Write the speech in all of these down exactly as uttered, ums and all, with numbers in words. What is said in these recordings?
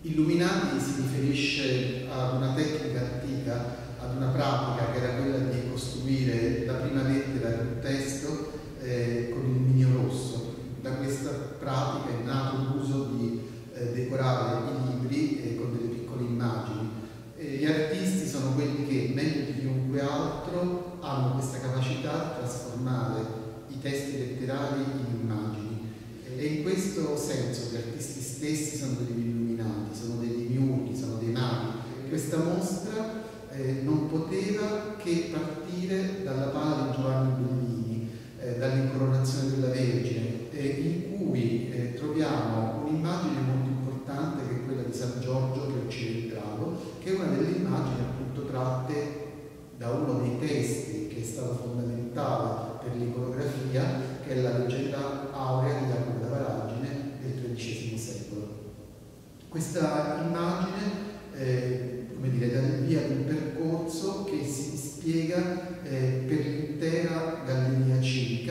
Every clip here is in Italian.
Illuminati si riferisce ad una tecnica antica, ad una pratica che era quella di costruire la prima lettera di un testo eh, con il mignolo rosso. Da questa pratica è nato l'uso di eh, decorare i libri eh, con delle piccole immagini. E gli artisti sono quelli che, meglio di chiunque altro, hanno questa capacità di trasformare i testi letterari in immagini. E in questo senso gli artisti stessi sono degli illuminati, sono dei demiurghi, sono dei maghi. Questa mostra eh, non poteva che partire dalla Pala di Giovanni Bellini, eh, dall'incoronazione della Vergine, eh, in cui eh, troviamo un'immagine molto importante che è quella di San Giorgio che uccide il drago, che è una delle immagini appunto tratte da uno dei testi che è stato fondamentale per l'iconografia, che è la leggenda aurea di Jacopo da Varagine del tredicesimo secolo. Questa immagine eh, come dire, dà il via ad un percorso che si spiega eh, per l'intera galleria civica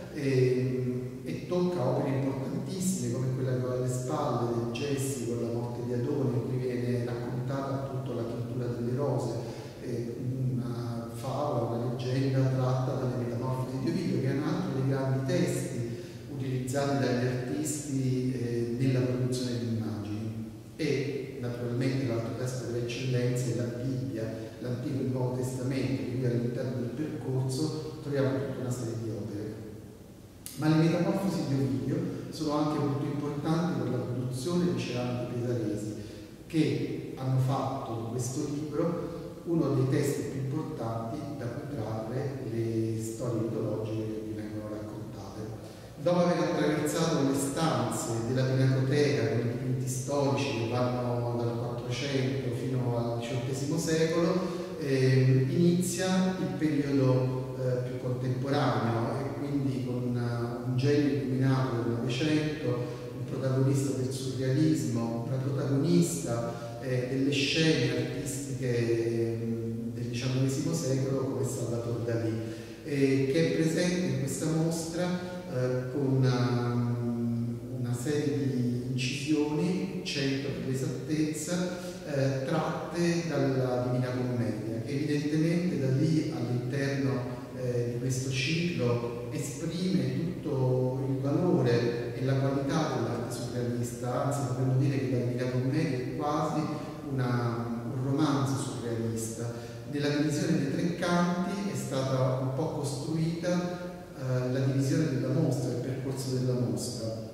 eh, e tocca opere importantissime come quella che ho alle spalle del Gessi con la morte di Adone, in cui viene raccontata appunto la tintura delle rose, eh, una favola, una leggenda tratta dalle Metamorfosi di Ovidio, che è un altro dei grandi testi utilizzati dagli artisti eh, nella produzione di immagini. E naturalmente l'altro testo per eccellenza è la Bibbia, l'Antico e il Nuovo Testamento, quindi all'interno del percorso troviamo tutta una serie di opere. Ma le Metamorfosi di Ovidio sono anche molto importanti per la produzione di ceramiche pesaresi, che hanno fatto di questo libro uno dei testi più importanti da cui trarre le storie mitologiche che vi vengono raccontate. Dopo aver attraversato le stanze della Pinacoteca con i dipinti storici che vanno dal quattrocento fino al diciottesimo secolo, eh, inizia il periodo eh, più contemporaneo e quindi con una, un genio illuminato del Novecento, un protagonista del surrealismo, una protagonista eh, delle scene artistiche eh, del diciannovesimo secolo come Salvatore Dalì, eh, che è presente in questa mostra eh, con una, una serie di incisioni, cento per l'esattezza, eh, tratte dalla Divina Commedia, che evidentemente da lì all'interno eh, di questo ciclo esprime tutto il valore e la qualità dell'arte surrealista, anzi potremmo dire che la Divina Commedia è quasi una, un romanzo surrealista. Nella divisione dei tre canti è stata un po' costruita eh, la divisione della mostra, il percorso della mostra.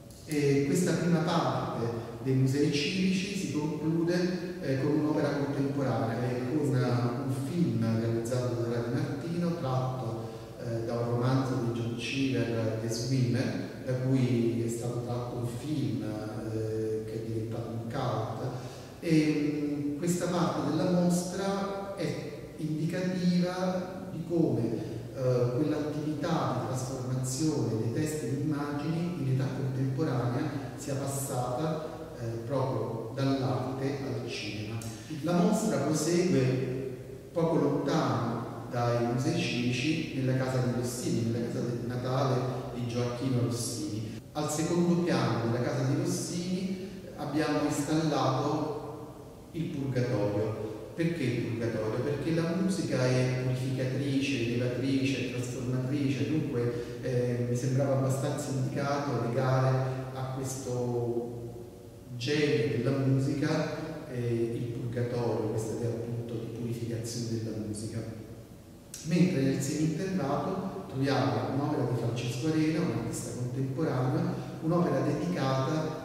E questa prima parte dei musei civici si conclude eh, con un'opera contemporanea, con una, un film realizzato da Radi Martino, tratto eh, da un romanzo di John Cheever, The Swimmer, da cui è stato tratto un film eh, che è diventato un cult. E mh, questa parte della mostra è indicativa di come Uh, quell'attività di trasformazione dei testi in immagini in età contemporanea sia passata uh, proprio dall'arte al cinema. La mostra prosegue poco lontano dai musei civici nella casa di Rossini, nella casa del Natale di Gioacchino Rossini. Al secondo piano della casa di Rossini abbiamo installato il Purgatorio. Perché il Purgatorio? Perché la musica è purificatrice, elevatrice, trasformatrice, dunque eh, mi sembrava abbastanza indicato legare a questo genere della musica eh, il Purgatorio, questa idea appunto di purificazione della musica. Mentre nel seminterrato troviamo un'opera di Francesco Arena, un artista contemporaneo, un'opera dedicata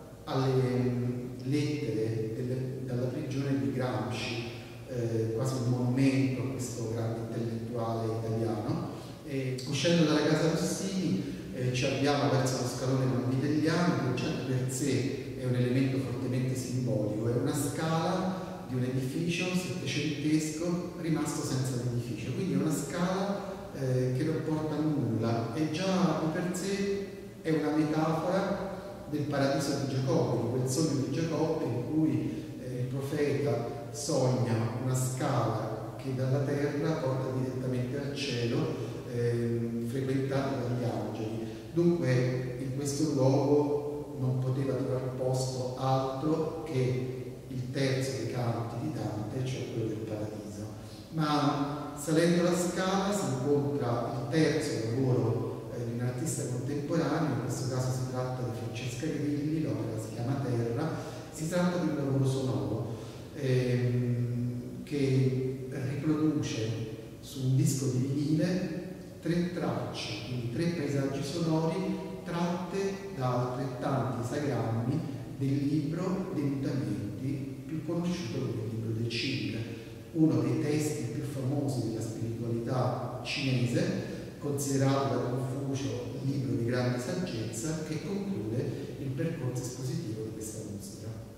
alle lettere delle, dalla prigione di Gramsci, eh, quasi un monumento a questo grande intellettuale italiano. E, uscendo dalla casa Rossini eh, ci abbiamo verso lo scalone Vanvitelliano, che già di per sé è un elemento fortemente simbolico, è una scala di un edificio settecentesco rimasto senza l'edificio, quindi è una scala eh, che non porta a nulla e già di per sé è una metafora del paradiso di Giacobbe, di quel sogno di Giacobbe in cui eh, il profeta sogna una scala che dalla terra porta direttamente al cielo, eh, frequentata dagli angeli. Dunque in questo luogo non poteva trovare posto altro che è il terzo dei canti di Dante, cioè quello del Paradiso. Ma salendo la scala si incontra il terzo lavoro eh, di un artista contemporaneo, in questo caso si tratta di Francesca Grilli, l'opera si chiama Terra. Si tratta di un lavoro sonoro ehm, che riproduce su un disco di vinile tre tracce, quindi tre paesaggi sonori tratte da altrettanti esagrammi del libro dei mutamenti, più conosciuto come il libro del Qing, uno dei testi più famosi della spiritualità cinese, considerato da Confucio il libro di grande saggezza, che conclude il percorso espositivo di questa mostra.